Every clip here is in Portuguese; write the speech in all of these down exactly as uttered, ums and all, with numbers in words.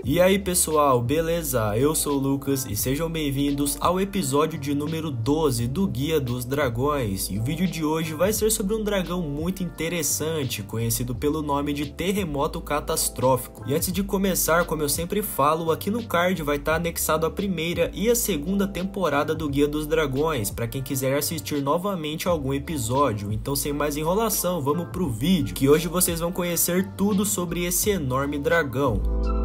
E aí pessoal, beleza? Eu sou o Lucas e sejam bem-vindos ao episódio de número doze do Guia dos Dragões. E o vídeo de hoje vai ser sobre um dragão muito interessante, conhecido pelo nome de Terremoto Catastrófico. E antes de começar, como eu sempre falo, aqui no card vai estar anexado a primeira e a segunda temporada do Guia dos Dragões, para quem quiser assistir novamente algum episódio. Então sem mais enrolação, vamos pro vídeo, que hoje vocês vão conhecer tudo sobre esse enorme dragão.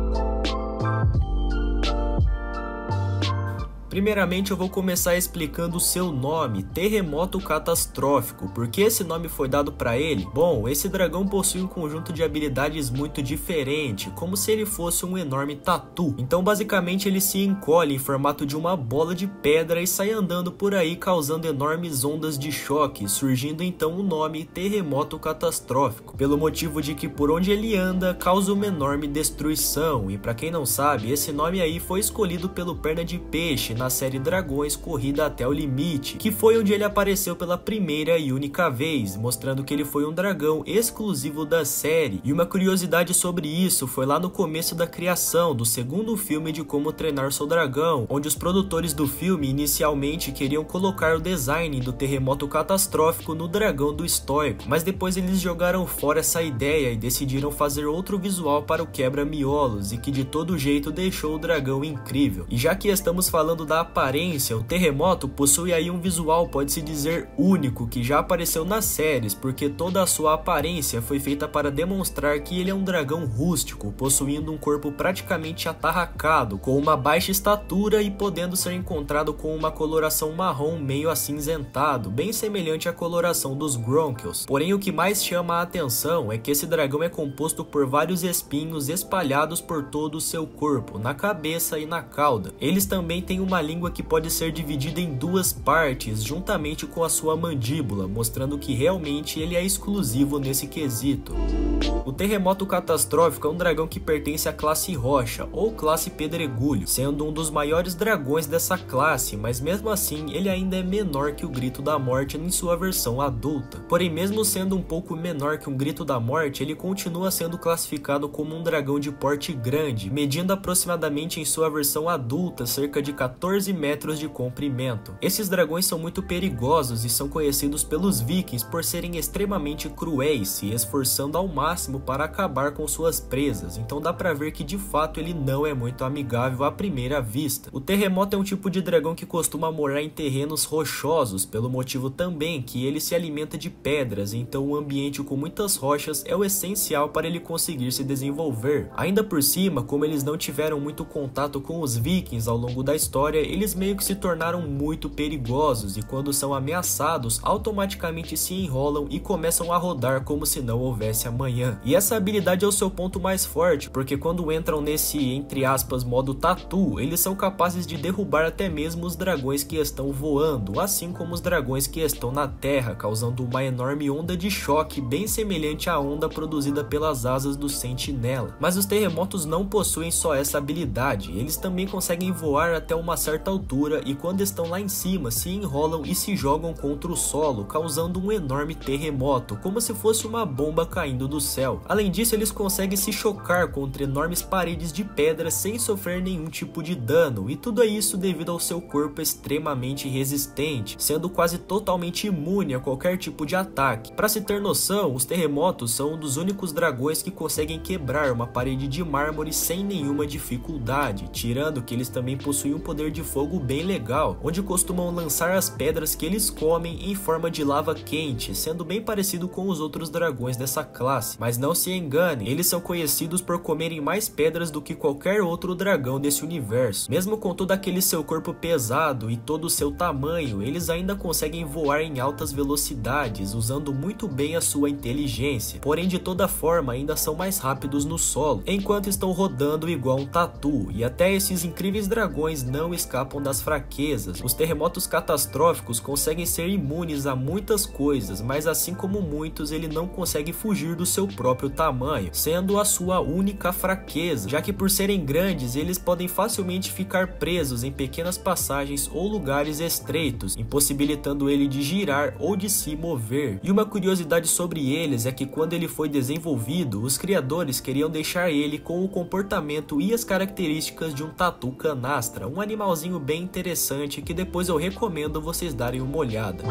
Primeiramente eu vou começar explicando o seu nome, Terremoto Catastrófico. Por que esse nome foi dado para ele? Bom, esse dragão possui um conjunto de habilidades muito diferente, como se ele fosse um enorme tatu. Então basicamente ele se encolhe em formato de uma bola de pedra e sai andando por aí causando enormes ondas de choque, surgindo então o nome Terremoto Catastrófico, pelo motivo de que por onde ele anda causa uma enorme destruição. E para quem não sabe, esse nome aí foi escolhido pelo Perna de Peixe na série Dragões Corrida até o Limite, que foi onde ele apareceu pela primeira e única vez, mostrando que ele foi um dragão exclusivo da série. E uma curiosidade sobre isso foi lá no começo da criação do segundo filme de Como Treinar Seu Dragão, onde os produtores do filme inicialmente queriam colocar o design do Terremoto Catastrófico no dragão do estoico, mas depois eles jogaram fora essa ideia e decidiram fazer outro visual para o quebra-miolos, e que de todo jeito deixou o dragão incrível. E já que estamos falando da aparência, o Terremoto possui aí um visual, pode-se dizer, único, que já apareceu nas séries, porque toda a sua aparência foi feita para demonstrar que ele é um dragão rústico, possuindo um corpo praticamente atarracado, com uma baixa estatura e podendo ser encontrado com uma coloração marrom meio acinzentado, bem semelhante à coloração dos Gronkles. Porém, o que mais chama a atenção é que esse dragão é composto por vários espinhos espalhados por todo o seu corpo, na cabeça e na cauda. Eles também têm uma língua que pode ser dividida em duas partes, juntamente com a sua mandíbula, mostrando que realmente ele é exclusivo nesse quesito. O Terremoto Catastrófico é um dragão que pertence à classe Rocha, ou classe Pedregulho, sendo um dos maiores dragões dessa classe, mas mesmo assim ele ainda é menor que o Grito da Morte em sua versão adulta. Porém, mesmo sendo um pouco menor que um Grito da Morte, ele continua sendo classificado como um dragão de porte grande, medindo aproximadamente em sua versão adulta cerca de quatorze metros de comprimento. Esses dragões são muito perigosos e são conhecidos pelos vikings por serem extremamente cruéis, se esforçando ao máximo para acabar com suas presas, então dá pra ver que de fato ele não é muito amigável à primeira vista. O Terremoto é um tipo de dragão que costuma morar em terrenos rochosos, pelo motivo também que ele se alimenta de pedras, então um ambiente com muitas rochas é o essencial para ele conseguir se desenvolver. Ainda por cima, como eles não tiveram muito contato com os vikings ao longo da história, eles meio que se tornaram muito perigosos e quando são ameaçados, automaticamente se enrolam e começam a rodar como se não houvesse amanhã. E essa habilidade é o seu ponto mais forte, porque quando entram nesse, entre aspas, modo tatu, eles são capazes de derrubar até mesmo os dragões que estão voando, assim como os dragões que estão na terra, causando uma enorme onda de choque bem semelhante à onda produzida pelas asas do sentinela. Mas os terremotos não possuem só essa habilidade, eles também conseguem voar até uma certa altura e quando estão lá em cima se enrolam e se jogam contra o solo, causando um enorme terremoto, como se fosse uma bomba caindo do céu. Além disso, eles conseguem se chocar contra enormes paredes de pedra sem sofrer nenhum tipo de dano, e tudo isso devido ao seu corpo extremamente resistente, sendo quase totalmente imune a qualquer tipo de ataque. Para se ter noção, os terremotos são um dos únicos dragões que conseguem quebrar uma parede de mármore sem nenhuma dificuldade, tirando que eles também possuem um poder de fogo bem legal, onde costumam lançar as pedras que eles comem em forma de lava quente, sendo bem parecido com os outros dragões dessa classe. Mas não se engane, eles são conhecidos por comerem mais pedras do que qualquer outro dragão desse universo. Mesmo com todo aquele seu corpo pesado e todo o seu tamanho, eles ainda conseguem voar em altas velocidades, usando muito bem a sua inteligência. Porém, de toda forma, ainda são mais rápidos no solo, enquanto estão rodando igual um tatu, e até esses incríveis dragões não escapam das fraquezas. Os terremotos catastróficos conseguem ser imunes a muitas coisas, mas assim como muitos, ele não consegue fugir do seu próprio tamanho, sendo a sua única fraqueza, já que por serem grandes, eles podem facilmente ficar presos em pequenas passagens ou lugares estreitos, impossibilitando ele de girar ou de se mover. E uma curiosidade sobre eles é que quando ele foi desenvolvido, os criadores queriam deixar ele com o comportamento e as características de um tatu canastra, um animalzinho bem interessante que depois eu recomendo vocês darem uma olhada.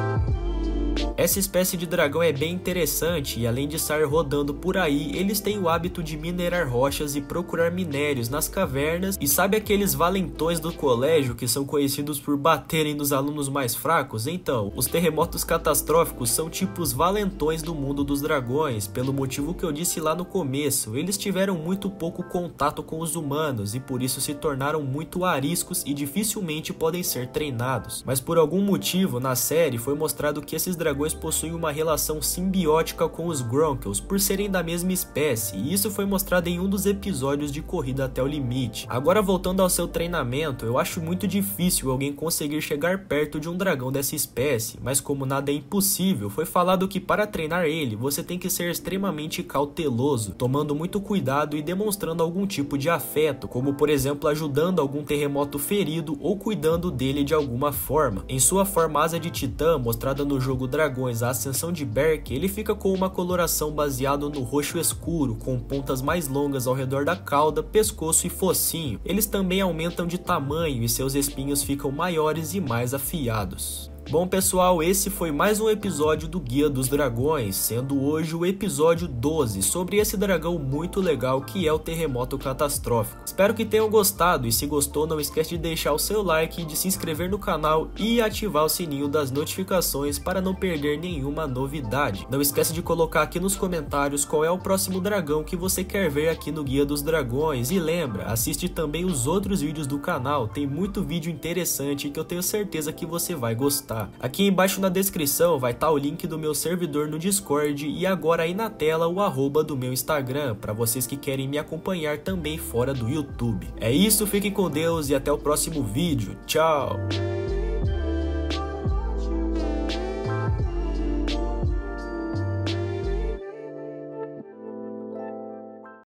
Essa espécie de dragão é bem interessante e além de estar rodando por aí, eles têm o hábito de minerar rochas e procurar minérios nas cavernas. E sabe aqueles valentões do colégio que são conhecidos por baterem nos alunos mais fracos? Então, os terremotos catastróficos são tipo os valentões do mundo dos dragões, pelo motivo que eu disse lá no começo. Eles tiveram muito pouco contato com os humanos e por isso se tornaram muito ariscos e dificilmente podem ser treinados. Mas por algum motivo, na série foi mostrado que esses dragões possuem uma relação simbiótica com os Gronkles por serem da mesma espécie, e isso foi mostrado em um dos episódios de Corrida até o Limite. Agora voltando ao seu treinamento, eu acho muito difícil alguém conseguir chegar perto de um dragão dessa espécie, mas como nada é impossível, foi falado que para treinar ele, você tem que ser extremamente cauteloso, tomando muito cuidado e demonstrando algum tipo de afeto, como por exemplo ajudando algum terremoto ferido ou cuidando dele de alguma forma. Em sua forma asa de titã, mostrada no jogo Dragões A Ascensão de Berk, ele fica com uma coloração baseada no roxo escuro, com pontas mais longas ao redor da cauda, pescoço e focinho. Eles também aumentam de tamanho e seus espinhos ficam maiores e mais afiados. Bom pessoal, esse foi mais um episódio do Guia dos Dragões, sendo hoje o episódio doze, sobre esse dragão muito legal que é o terremoto catastrófico. Espero que tenham gostado e se gostou não esquece de deixar o seu like, de se inscrever no canal e ativar o sininho das notificações para não perder nenhuma novidade. Não esquece de colocar aqui nos comentários qual é o próximo dragão que você quer ver aqui no Guia dos Dragões e lembra, assiste também os outros vídeos do canal, tem muito vídeo interessante que eu tenho certeza que você vai gostar. Aqui embaixo na descrição vai estar o link do meu servidor no Discord e agora aí na tela o arroba do meu Instagram, para vocês que querem me acompanhar também fora do YouTube. É isso, fiquem com Deus e até o próximo vídeo. Tchau!